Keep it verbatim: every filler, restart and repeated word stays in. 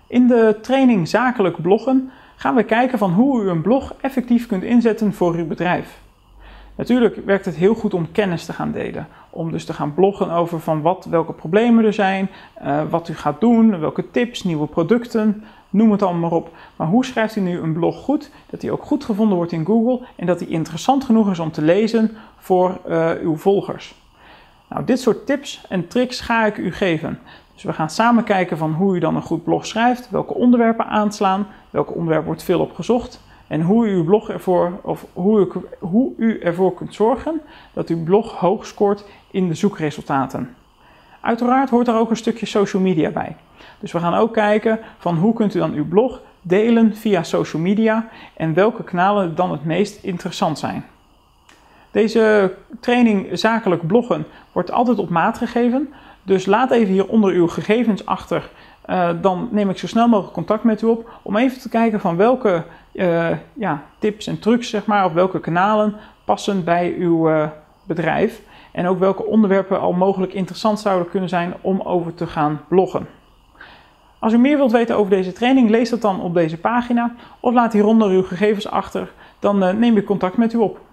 In de training Zakelijk Bloggen gaan we kijken van hoe u een blog effectief kunt inzetten voor uw bedrijf. Natuurlijk werkt het heel goed om kennis te gaan delen. Om dus te gaan bloggen over van wat, welke problemen er zijn, uh, wat u gaat doen, welke tips, nieuwe producten, noem het allemaal maar op. Maar hoe schrijft u nu een blog goed, dat die ook goed gevonden wordt in Google en dat die interessant genoeg is om te lezen voor uh, uw volgers? Nou, dit soort tips en tricks ga ik u geven. Dus we gaan samen kijken van hoe u dan een goed blog schrijft, welke onderwerpen aanslaan, welke onderwerpen wordt veel op gezocht en hoe u uw blog ervoor, of hoe u, hoe u ervoor kunt zorgen dat uw blog hoog scoort in de zoekresultaten. Uiteraard hoort er ook een stukje social media bij. Dus we gaan ook kijken van hoe kunt u dan uw blog delen via social media en welke kanalen dan het meest interessant zijn. Deze training Zakelijk Bloggen wordt altijd op maat gegeven. Dus laat even hieronder uw gegevens achter. Uh, dan neem ik zo snel mogelijk contact met u op om even te kijken van welke uh, ja, tips en trucs, zeg maar, of welke kanalen passen bij uw uh, bedrijf. En ook welke onderwerpen al mogelijk interessant zouden kunnen zijn om over te gaan bloggen. Als u meer wilt weten over deze training, lees dat dan op deze pagina of laat hieronder uw gegevens achter. Dan uh, neem ik contact met u op.